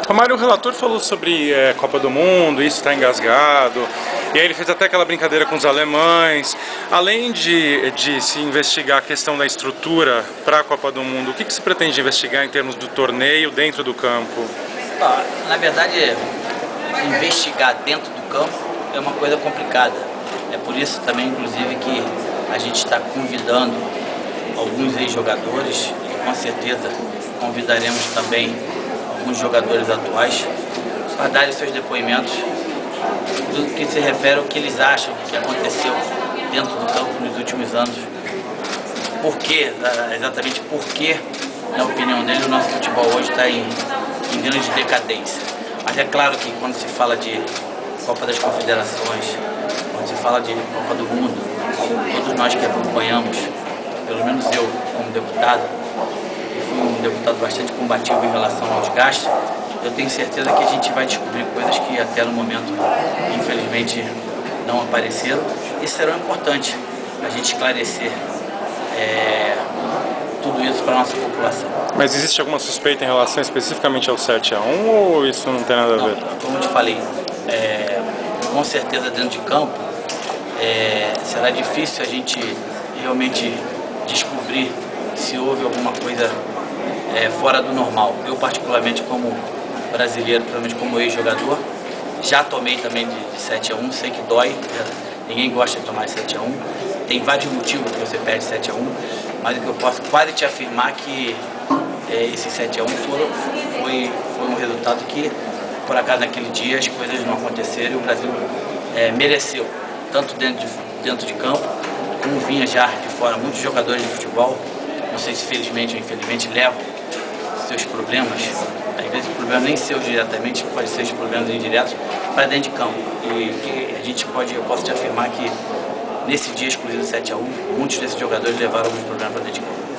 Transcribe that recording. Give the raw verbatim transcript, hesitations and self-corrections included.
Romário, o relator falou sobre é, Copa do Mundo, isso está engasgado, e aí ele fez até aquela brincadeira com os alemães. Além de, de se investigar a questão da estrutura para a Copa do Mundo, o que, que se pretende investigar em termos do torneio dentro do campo? Ah, na verdade, investigar dentro do campo é uma coisa complicada. É por isso também, inclusive, que a gente está convidando alguns ex-jogadores e com certeza convidaremos também alguns jogadores atuais para darem seus depoimentos do que se refere ao que eles acham que aconteceu dentro do campo nos últimos anos. Por quê? Exatamente por que, na opinião dele, o nosso futebol hoje está em, em grande decadência. Mas é claro que quando se fala de Copa das Confederações, quando se fala de Copa do Mundo, todos nós que acompanhamos, pelo menos eu como deputado, que fui um deputado bastante combativo em relação ao desgaste, eu tenho certeza que a gente vai descobrir coisas que até no momento, infelizmente, não apareceram e serão importantes a gente esclarecer é, tudo isso para a nossa população. Mas existe alguma suspeita em relação especificamente ao sete a um ou isso não tem nada a ver? Não, como eu te falei, é, com certeza dentro de campo é, será difícil a gente realmente descobrir se houve alguma coisa é, fora do normal. Eu particularmente como brasileiro, provavelmente como ex-jogador, já tomei também de, de sete a um, sei que dói, ninguém gosta de tomar de sete a um, tem vários motivos que você perde sete a um, mas o que eu posso quase te afirmar que é, esse sete a um foi, foi, foi um resultado que, por acaso, naquele dia as coisas não aconteceram e o Brasil é, mereceu, tanto dentro de, dentro de campo, como vinha já de fora. Muitos jogadores de futebol, não sei se felizmente ou infelizmente, levam seus problemas, às vezes problemas nem seus diretamente, pode ser os problemas indiretos, para dentro de campo. E que a gente pode, eu posso te afirmar que nesse dia exclusivo sete a um, muitos desses jogadores levaram alguns problemas para dentro de campo.